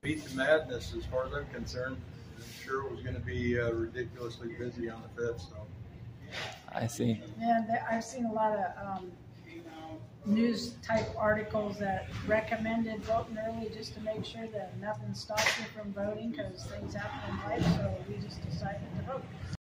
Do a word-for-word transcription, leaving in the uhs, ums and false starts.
beat the madness as far as I'm concerned. I'm sure it was going to be uh, ridiculously busy on the fifth. So. I see. Yeah, there- I've seen a lot of um, news type articles that recommended voting early just to make sure that nothing stops you from voting because things happen in life. So we just decided to vote.